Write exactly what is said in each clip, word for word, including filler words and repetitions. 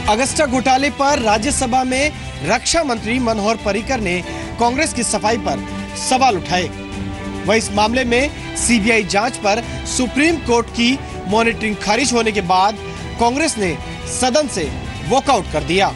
Agusta घोटाले पर राज्यसभा में रक्षा मंत्री मनोहर पर्रिकर ने कांग्रेस की सफाई पर सवाल उठाए। वहीं इस मामले में सीबीआई जांच पर सुप्रीम कोर्ट की मॉनिटरिंग खारिज होने के बाद कांग्रेस ने सदन से वॉकआउट कर दिया।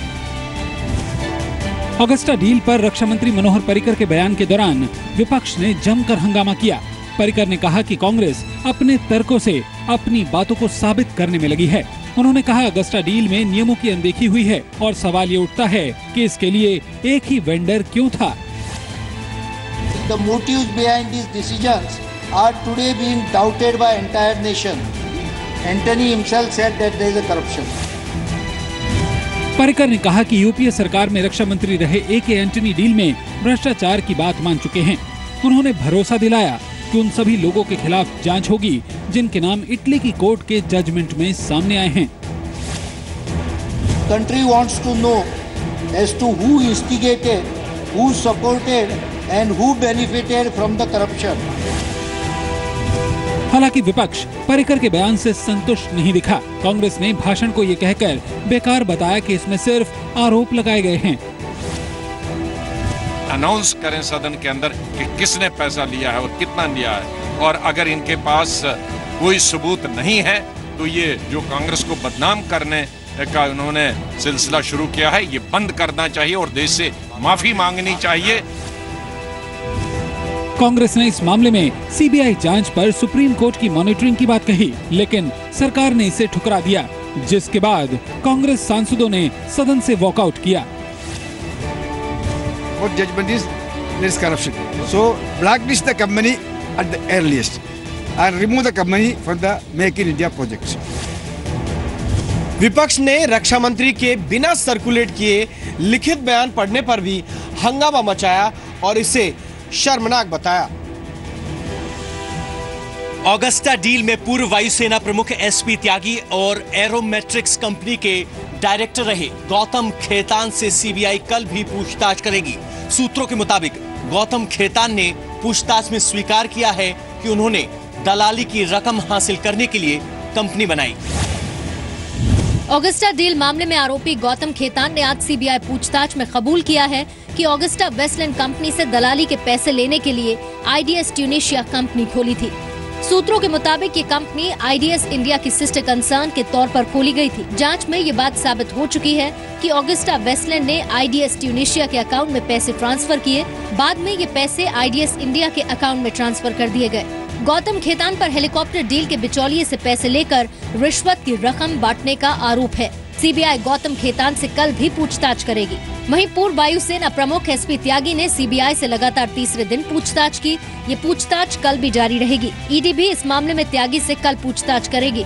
अगस्ता डील पर रक्षा मंत्री मनोहर पर्रिकर के बयान के दौरान विपक्ष ने जमकर हंगामा किया। पर्रिकर ने कहा कि कांग्रेस अपने तर्कों से अपनी बातों को साबित करने में लगी है। उन्होंने कहा अगस्ता डील में नियमों की अनदेखी हुई है और सवाल ये उठता है कि इसके लिए एक ही वेंडर क्यों था। The motives behind these decisions are today being doubted by entire nation. Antony himself said that there is a corruption. Parrikar ने कहा कि यूपीए सरकार में रक्षा मंत्री रहे ए के एंटनी डील में भ्रष्टाचार की बात मान चुके हैं। उन्होंने भरोसा दिलाया कि उन सभी लोगों के खिलाफ जांच होगी जिनके नाम इटली की कोर्ट के जजमेंट में सामने आए हैं। Country wants to know as to who instigated, who supported and who benefited from the corruption. हालांकि विपक्ष पर्रिकर के बयान से संतुष्ट नहीं दिखा। कांग्रेस ने भाषण को ये कहकर बेकार बताया कि इसमें सिर्फ आरोप लगाए गए हैं। अनाउंस करें सदन के अंदर कि किसने पैसा लिया है और कितना लिया है, और अगर इनके पास कोई सबूत नहीं है तो ये जो कांग्रेस को बदनाम करने का उन्होंने सिलसिला शुरू किया है ये बंद करना चाहिए और देश से माफी मांगनी चाहिए। कांग्रेस ने इस मामले में सीबीआई जांच पर सुप्रीम कोर्ट की मॉनिटरिंग की बात कही, लेकिन सरकार ने इसे ठुकरा दिया, जिसके बाद कांग्रेस सांसदों ने सदन से वॉकआउट किया। What judgment is there is corruption. So blacklist the company at the earliest and remove the company from the Make in India projects. विपक्ष ने रक्षा मंत्री के बिना सर्कुलेट किए लिखित बयान पढ़ने पर भी हंगामा मचाया और इसे शर्मनाक बताया। ऑगस्टा डील में पूर्व वायुसेना प्रमुख एसपी त्यागी और एरोमेट्रिक्स कंपनी के डायरेक्टर रहे गौतम खेतान से सीबीआई कल भी पूछताछ करेगी। सूत्रों के मुताबिक गौतम खेतान ने पूछताछ में स्वीकार किया है कि उन्होंने दलाली की रकम हासिल करने के लिए कंपनी बनाई। ऑगस्टा डील मामले में आरोपी गौतम खेतान ने आज सीबीआई पूछताछ में कबूल किया है कि ऑगस्टा वेस्टलैंड कंपनी से दलाली के पैसे लेने के लिए आईडीएस ट्यूनेशिया कंपनी खोली थी। सूत्रों के मुताबिक ये कंपनी आईडीएस इंडिया की सिस्टर कंसर्न के तौर पर खोली गई थी। जांच में ये बात साबित हो चुकी है कि ऑगस्टा वेस्टलैंड ने आईडीएस ट्यूनेशिया के अकाउंट में पैसे ट्रांसफर किए। बाद में ये पैसे आईडीएस इंडिया के अकाउंट में ट्रांसफर कर दिए गए। गौतम खेतान पर हेलीकॉप्टर डील के बिचौलिए से पैसे लेकर रिश्वत की रकम बांटने का आरोप है। सीबीआई गौतम खेतान से कल भी पूछताछ करेगी। वहीं पूर्व वायुसेना प्रमुख एसपी त्यागी ने सीबीआई से लगातार तीसरे दिन पूछताछ की। ये पूछताछ कल भी जारी रहेगी। ईडी भी इस मामले में त्यागी से कल पूछताछ करेगी।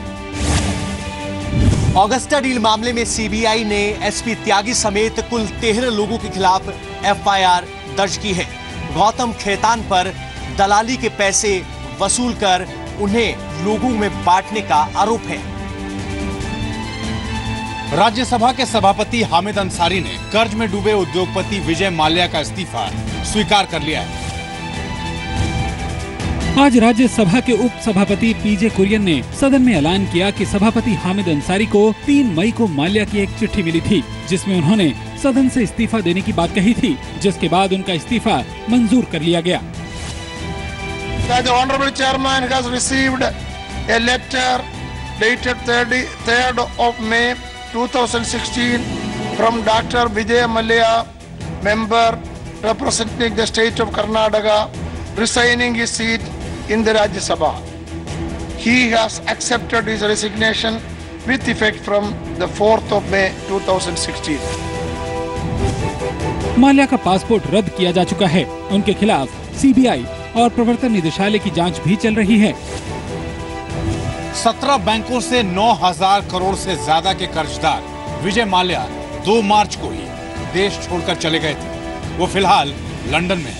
ऑगस्टा डील मामले में सीबीआई ने एसपी त्यागी समेत कुल तेरह लोगों के खिलाफ एफआईआर दर्ज की है। गौतम खेतान पर दलाली के पैसे वसूल कर उन्हें लोगों में बांटने का आरोप है। राज्यसभा के सभापति हामिद अंसारी ने कर्ज में डूबे उद्योगपति विजय माल्या का इस्तीफा स्वीकार कर लिया है। आज राज्यसभा के उप सभापति पीजे कुरियन ने सदन में ऐलान किया कि सभापति हामिद अंसारी को तीन मई को माल्या की एक चिट्ठी मिली थी, जिसमें उन्होंने सदन से इस्तीफा देने की बात कही थी, जिसके बाद उनका इस्तीफा मंजूर कर लिया गया। The honorable chairman has received a letter dated third of May two thousand sixteen from Doctor Vijay Malya, member representing the state of Karnataka, resigning his seat in the Rajya Sabha. He has accepted his resignation with effect from the fourth of May two thousand sixteen. Mallya का passport रद्द किया जा चुका है। उनके खिलाफ CBI और प्रवर्तन निदेशालय की जांच भी चल रही है। सत्रह बैंकों से नौ हजार करोड़ से ज्यादा के कर्जदार विजय माल्या दो मार्च को ही देश छोड़कर चले गए थे। वो फिलहाल लंदन में है।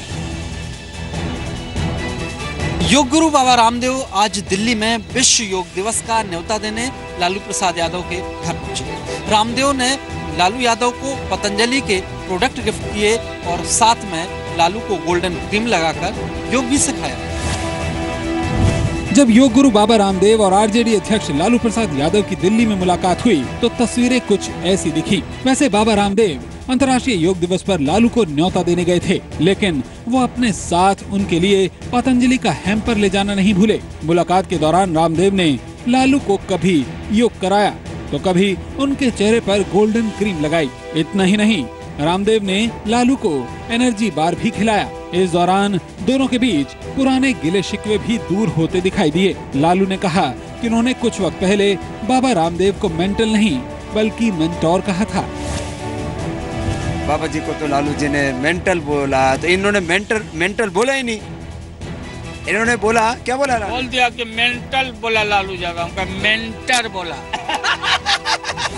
योग गुरु बाबा रामदेव आज दिल्ली में विश्व योग दिवस का न्योता देने लालू प्रसाद यादव के घर पहुंचे। रामदेव ने लालू यादव को पतंजलि के प्रोडक्ट गिफ्ट किए और साथ में लालू को गोल्डन क्रीम लगाकर योग भी सिखाया। जब योग गुरु बाबा रामदेव और आरजेडी अध्यक्ष लालू प्रसाद यादव की दिल्ली में मुलाकात हुई तो तस्वीरें कुछ ऐसी दिखी। वैसे बाबा रामदेव अंतर्राष्ट्रीय योग दिवस पर लालू को न्योता देने गए थे, लेकिन वो अपने साथ उनके लिए पतंजलि का हैम्पर ले जाना नहीं भूले। मुलाकात के दौरान रामदेव ने लालू को कभी योग कराया तो कभी उनके चेहरे पर गोल्डन क्रीम लगाई। इतना ही नहीं, रामदेव ने लालू को एनर्जी बार भी खिलाया। इस दौरान दोनों के बीच पुराने गिले शिकवे भी दूर होते दिखाई दिए। लालू ने कहा कि उन्होंने कुछ वक्त पहले बाबा रामदेव को मेंटल नहीं बल्कि मेंटोर कहा था। बाबा जी को तो लालू जी ने मेंटल बोला, तो इन्होंने मेंटल मेंटल बोला ही नहीं। इन्होंने बोला, क्या बोला? बोल दिया कि मेंटल बोला लालू जगह, उनका मेंटर बोला।